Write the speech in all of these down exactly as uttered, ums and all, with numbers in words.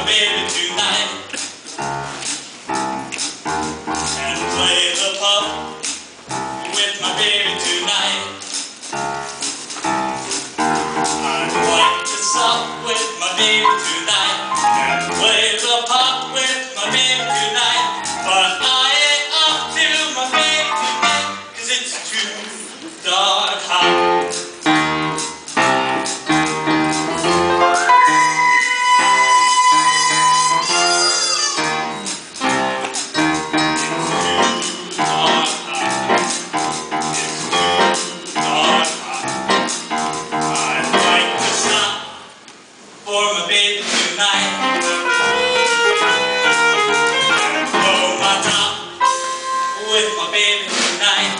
baby tonight and play the pub with my baby tonight. I'd like to sup with my baby tonight and play the pub with my baby tonight, but I ain't up to my baby tonight 'cause it's too dark hot. For my baby tonight and blow my top with my baby tonight.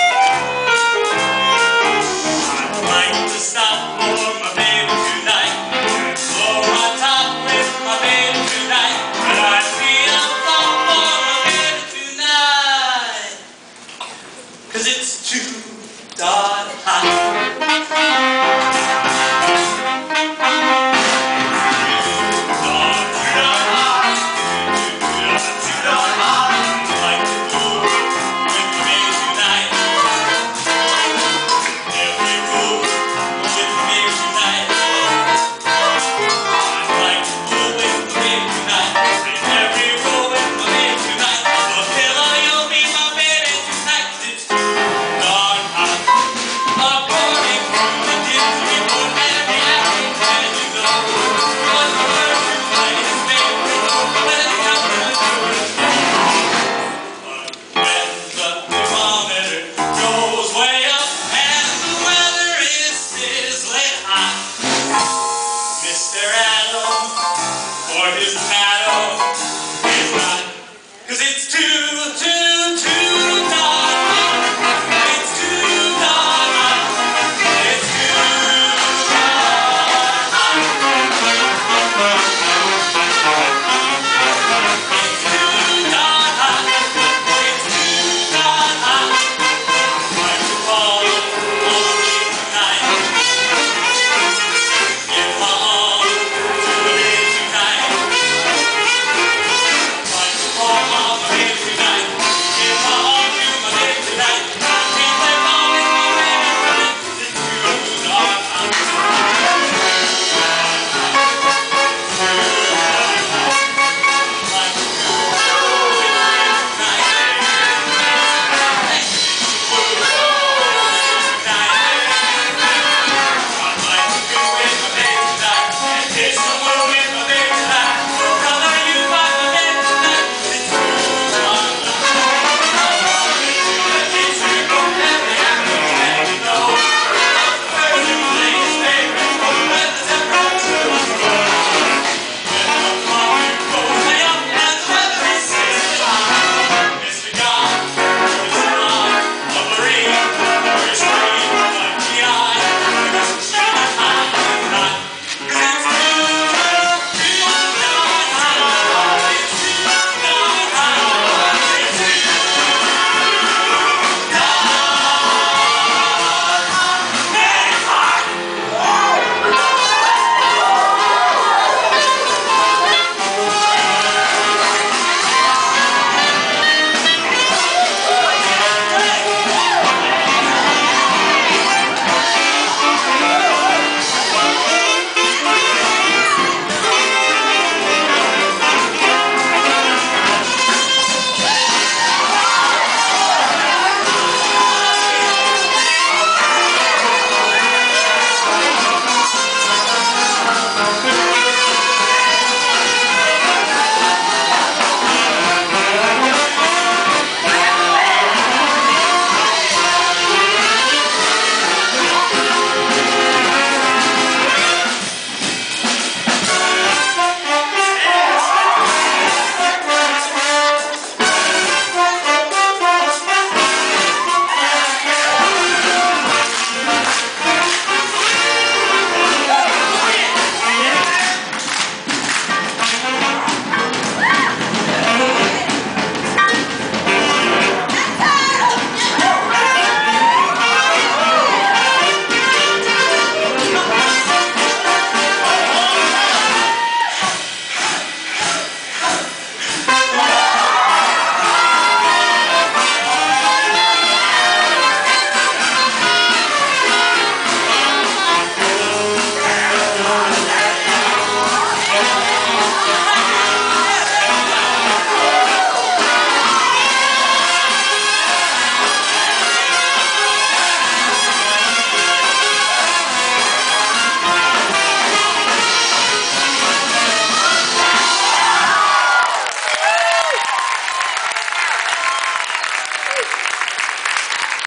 I'd like to stop for my baby tonight and blow my top with my baby tonight. And I'd feel fun for my baby tonight 'cause it's too dark hot. Mister Adam, for his paddle.